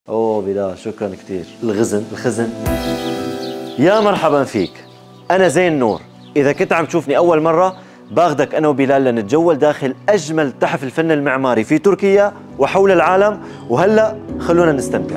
اوه بلال شكرا كثير. الخزن يا مرحبا فيك، انا زين نور. اذا كنت عم تشوفني اول مره باخذك انا وبلال لنتجول داخل اجمل تحف الفن المعماري في تركيا وحول العالم، وهلا خلونا نستمتع.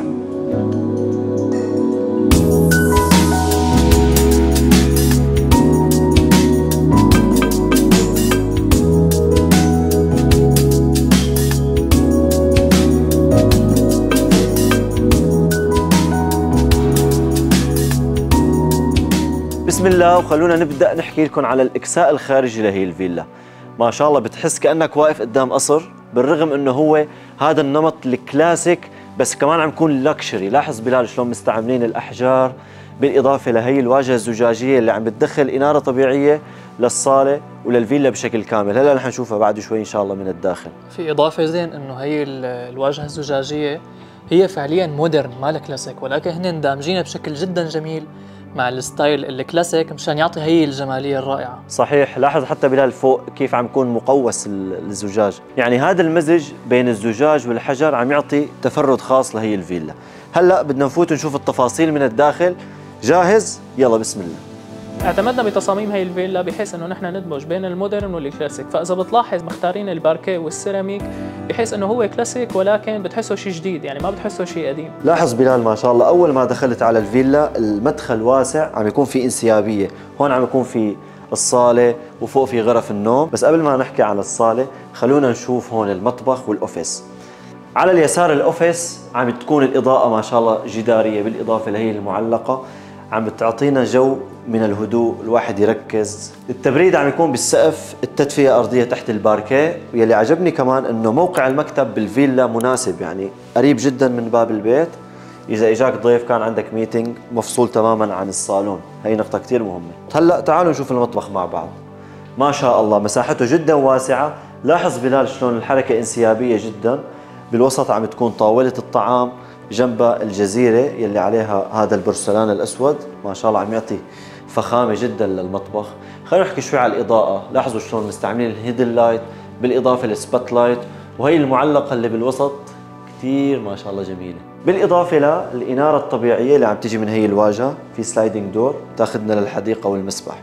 بسم الله، وخلونا نبدأ نحكي لكم على الإكساء الخارجي لهي الفيلا. ما شاء الله بتحس كأنك واقف قدام قصر، بالرغم انه هو هذا النمط الكلاسيك بس كمان عم يكون لاكشري. لاحظ بلال شلون مستعملين الأحجار بالإضافة لهي الواجهة الزجاجية اللي عم بتدخل إنارة طبيعية للصالة وللفيلا بشكل كامل. هلا رح نشوفها بعد شوي إن شاء الله من الداخل. في إضافة زين انه هي الواجهة الزجاجية هي فعليا مودرن ما كلاسيك، ولكن هن دامجينها بشكل جدا جميل مع الستايل الكلاسيك مشان يعطي هي الجمالية الرائعة. صحيح، لاحظ حتى بلال فوق كيف عم يكون مقوس الزجاج، يعني هذا المزج بين الزجاج والحجر عم يعطي تفرد خاص لهي الفيلا. هلا بدنا نفوت نشوف التفاصيل من الداخل. جاهز؟ يلا بسم الله. اعتمدنا بتصاميم هي الفيلا بحيث انه نحن ندمج بين المودرن والكلاسيك، فاذا بتلاحظ مختارين الباركيه والسيراميك بحيث انه هو كلاسيك ولكن بتحسه شيء جديد، يعني ما بتحسه شيء قديم. لاحظ بلال ما شاء الله اول ما دخلت على الفيلا المدخل واسع، عم يكون في انسيابيه، هون عم يكون في الصاله وفوق في غرف النوم. بس قبل ما نحكي عن الصاله خلونا نشوف هون المطبخ والاوفيس. على اليسار الاوفيس عم تكون الاضاءه ما شاء الله جداريه بالاضافه لهي المعلقه، عم بتعطينا جو من الهدوء الواحد يركز. التبريد عم يكون بالسقف، التدفئة أرضية تحت الباركيه. واللي عجبني كمان انه موقع المكتب بالفيلا مناسب، يعني قريب جدا من باب البيت. إذا إجاك ضيف كان عندك ميتينج مفصول تماما عن الصالون، هي نقطة كثير مهمة. هلا تعالوا نشوف المطبخ مع بعض. ما شاء الله مساحته جدا واسعة. لاحظ بلال شلون الحركة انسيابية جدا. بالوسط عم تكون طاولة الطعام، جنبها الجزيرة يلي عليها هذا البورسلان الأسود، ما شاء الله عم يعطي فخامة جدا للمطبخ. خلينا نحكي شوي على الإضاءة. لاحظوا شلون مستعملين الهيدن لايت بالإضافة للسبوت لايت، وهي المعلقة اللي بالوسط كثير ما شاء الله جميلة. بالإضافة للإنارة الطبيعية اللي عم تيجي من هي الواجهة، في سلايدنج دور تاخذنا للحديقة والمسبح.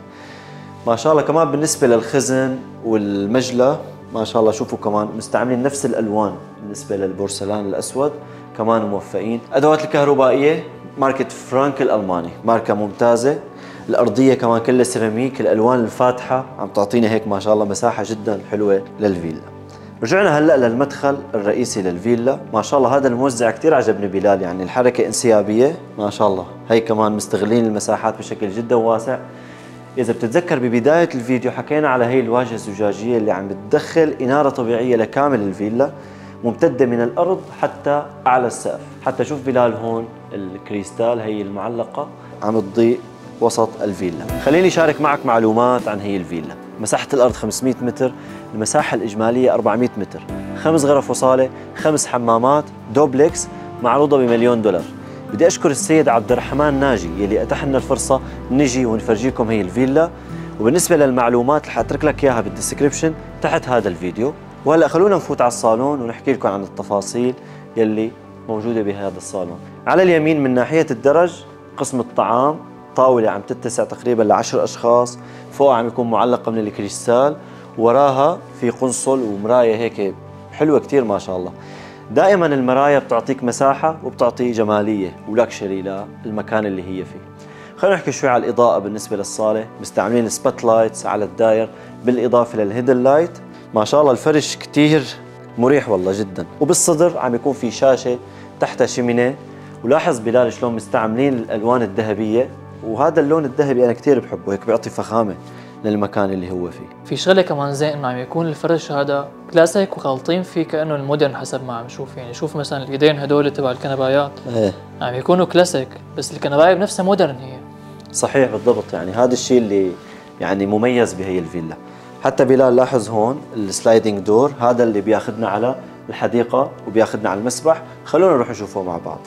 ما شاء الله كمان بالنسبة للخزن والمجلة ما شاء الله شوفوا كمان مستعملين نفس الألوان بالنسبة للبورسلان الأسود، كمان موفقين. أدوات الكهربائية ماركة فرانك الألماني، ماركة ممتازة. الأرضية كمان كلها سيراميك، الألوان الفاتحة عم تعطينا هيك ما شاء الله مساحة جدا حلوة للفيلا. رجعنا هلأ للمدخل الرئيسي للفيلا. ما شاء الله هذا الموزع كثير عجبني بلال، يعني الحركة انسيابية ما شاء الله. هي كمان مستغلين المساحات بشكل جدا واسع. إذا بتتذكر ببداية الفيديو حكينا على هي الواجهة الزجاجية اللي عم بتدخل إنارة طبيعية لكامل الفيلا، ممتدة من الأرض حتى أعلى السقف. حتى شوف بلال هون الكريستال هي المعلقة عم تضيء وسط الفيلا. خليني شارك معك معلومات عن هي الفيلا. مساحة الأرض 500 متر، المساحة الإجمالية 400 متر، 5 غرف وصالة، 5 حمامات، دوبلكس، معروضة ب1,000,000 دولار. بدي أشكر السيد عبد الرحمن ناجي يلي أتاح لنا الفرصة نجي ونفرجيكم هي الفيلا. وبالنسبة للمعلومات رح أترك لك إياها بالديسكريبشن تحت هذا الفيديو. وهلا خلونا نفوت على الصالون ونحكي لكم عن التفاصيل يلي موجودة بهذا الصالون. على اليمين من ناحية الدرج قسم الطعام، طاولة عم تتسع تقريبا ل10 أشخاص، فوق عم يكون معلقة من الكريستال، وراها في قنصل ومراية هيك حلوة كتير ما شاء الله. دائما المرايا بتعطيك مساحة وبتعطي جمالية ولاكشري للمكان اللي هي فيه. خلينا نحكي شوي على الإضاءة بالنسبة للصالة. مستعملين سبوت لايتس على الداير بالإضافة للهيدن لايت. ما شاء الله الفرش كتير مريح والله جدا. وبالصدر عم يكون في شاشة تحتها شمينيه. ولاحظ بلال شلون مستعملين الألوان الذهبية، وهذا اللون الذهبي أنا كتير بحبه، هيك بيعطي فخامة للمكان اللي هو فيه. في شغله كمان زين انه عم يكون الفرش هذا كلاسيك وخالطين فيه كانه المودرن حسب ما عم نشوف. يعني شوف مثلا الايدين هدول تبع الكنبايات عم يكونوا كلاسيك بس الكنبايه بنفسها مودرن هي. صحيح بالضبط، يعني هذا الشيء اللي يعني مميز بهي الفيلا. حتى بلال لاحظ هون السلايدنج دور، هذا اللي بياخذنا على الحديقة وبياخذنا على المسبح. خلونا نروح نشوفه مع بعض.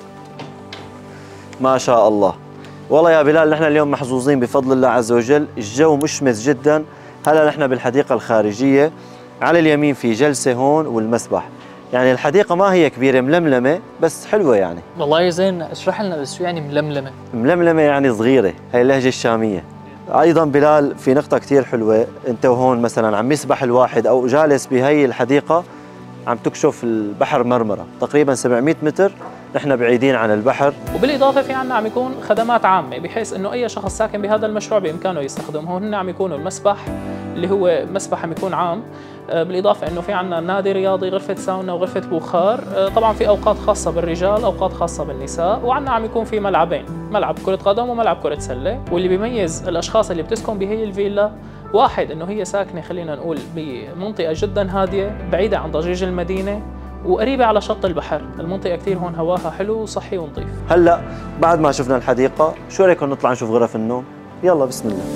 ما شاء الله والله يا بلال نحن اليوم محظوظين بفضل الله عز وجل، الجو مشمس جدا. هلا نحن بالحديقة الخارجية، على اليمين في جلسة هون والمسبح. يعني الحديقة ما هي كبيرة، ململمة بس حلوة يعني. والله زين، اشرح لنا بس شو يعني ململمة؟ ململمة يعني صغيرة، هي اللهجة الشامية. أيضا بلال في نقطة كتير حلوة، أنت وهون مثلا عم يسبح الواحد أو جالس بهي الحديقة عم تكشف البحر مرمرة تقريبا 700 متر، نحن بعيدين عن البحر. وبالإضافة في عنا عم يكون خدمات عامة بحيث إنه أي شخص ساكن بهذا المشروع بإمكانه يستخدمه. هن عم يكونوا المسبح اللي هو مسبح عم يكون عام، بالإضافة إنه في عنا نادي رياضي، غرفة ساونا وغرفة بوخار، طبعا في أوقات خاصة بالرجال، أوقات خاصة بالنساء، وعنا عم يكون في ملعبين، ملعب كرة قدم وملعب كرة سلة. واللي بيميز الأشخاص اللي بتسكن بهي الفيلا، واحد إنه هي ساكنة خلينا نقول بمنطقة جدا هادية بعيدة عن ضجيج المدينة وقريبة على شط البحر. المنطقة كتير هون هواها حلو وصحي ونظيف. هلا بعد ما شفنا الحديقة، شو رأيكم نطلع نشوف غرف النوم؟ يلا بسم الله.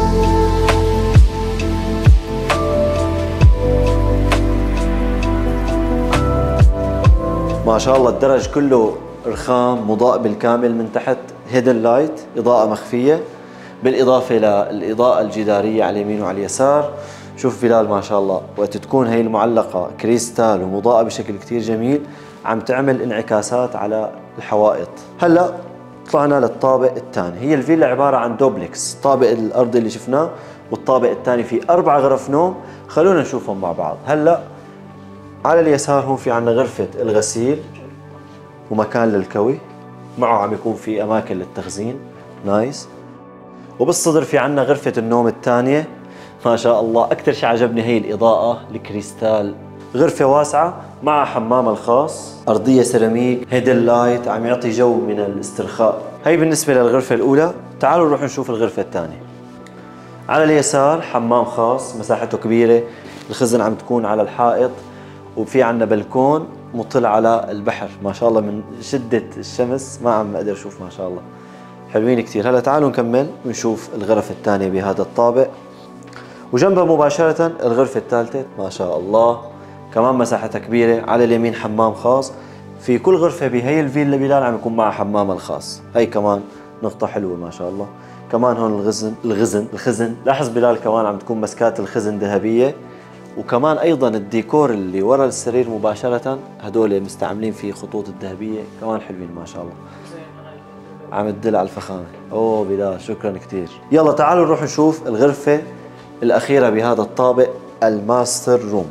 ما شاء الله الدرج كله رخام مضاء بالكامل من تحت، هيدن لايت، إضاءة مخفية، بالإضافة للإضاءة الجدارية على اليمين وعلى اليسار. شوف بلال ما شاء الله وقت تكون هي المعلقة كريستال ومضاءة بشكل كتير جميل عم تعمل انعكاسات على الحوائط. هلا طلعنا للطابق الثاني. هي الفيلا عبارة عن دوبلكس، الطابق الأرضي اللي شفناه والطابق الثاني فيه 4 غرف نوم. خلونا نشوفهم مع بعض. هلا على اليسار هون في عنا غرفة الغسيل ومكان للكوي، معه عم يكون في أماكن للتخزين، نايس. وبالصدر في عنا غرفة النوم الثانية، ما شاء الله أكثر شيء عجبني هي الإضاءة الكريستال. غرفة واسعة مع حمام الخاص، أرضية سيراميك، هيدن لايت، عم يعطي جو من الاسترخاء. هي بالنسبة للغرفة الأولى. تعالوا نروح نشوف الغرفة الثانية. على اليسار حمام خاص مساحته كبيرة، الخزن عم تكون على الحائط، وفي عنا بلكون مطل على البحر. ما شاء الله من شدة الشمس ما عم أقدر أشوف، ما شاء الله حلوين كتير. هلا تعالوا نكمل ونشوف الغرف الثانية بهذا الطابق، وجنبها مباشرة الغرفة الثالثة. ما شاء الله كمان مساحتها كبيرة. على اليمين حمام خاص. في كل غرفة بهي الفيلا بلال عم يكون معها حمامها الخاص، هي كمان نقطة حلوة ما شاء الله. كمان هون الخزن لاحظ بلال كمان عم تكون مسكات الخزن ذهبية، وكمان أيضا الديكور اللي ورا السرير مباشرة هدول مستعملين فيه خطوط الذهبية، كمان حلوين ما شاء الله. عم تدل على الفخامة. أوه بلال شكرا كتير. يلا تعالوا نروح نشوف الغرفة الأخيرة بهذا الطابق، الماستر روم.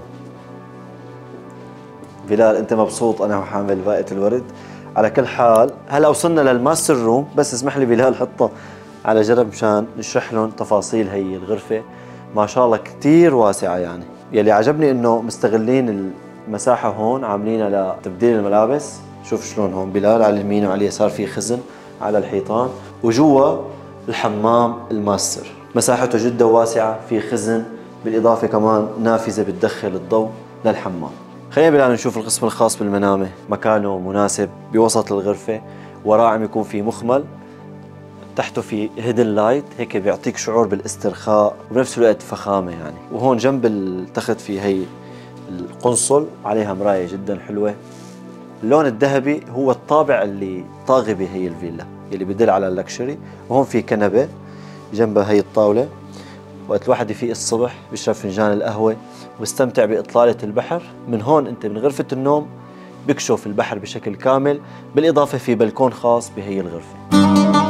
بلال أنت مبسوط، أنا وحامل باقة الورد. على كل حال هلا وصلنا للماستر روم، بس اسمح لي بلال حطه على جنب مشان نشرح لهم تفاصيل هي الغرفة. ما شاء الله كتير واسعة يعني. يلي عجبني إنه مستغلين المساحة هون عاملينها لتبديل الملابس. شوف شلون هون بلال على اليمين وعلى اليسار في خزن على الحيطان، وجوا الحمام الماستر مساحته جدا واسعة، في خزن بالإضافة كمان نافذة بتدخل الضوء للحمام. خلينا بلال نشوف القسم الخاص بالمنامة، مكانه مناسب بوسط الغرفة، وراه عم يكون في مخمل، تحته في هيدن لايت هيك بيعطيك شعور بالاسترخاء وبنفس الوقت فخامة يعني. وهون جنب التخت في هي القنصل عليها مراية جدا حلوة. اللون الذهبي هو الطابع اللي طاغي بهي الفيلا اللي بدل على اللكشري. وهون في كنبة جنبها هي الطاولة، وقت الواحد يفيق الصبح بيشرب فنجان القهوة وبستمتع بإطلالة البحر. من هون انت من غرفة النوم بيكشف البحر بشكل كامل، بالإضافة في بلكون خاص بهي الغرفة.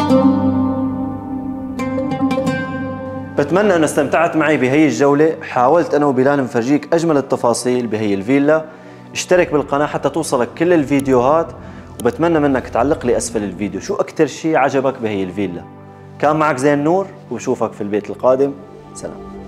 بتمنى أن استمتعت معي بهي الجولة. حاولت أنا وبلال نفرجيك أجمل التفاصيل بهي الفيلا. اشترك بالقناة حتى توصلك كل الفيديوهات، وبتمنى منك تعلق لي أسفل الفيديو شو أكتر شيء عجبك بهي الفيلا. كان معك زين نور، وبشوفك في البيت القادم. سلام.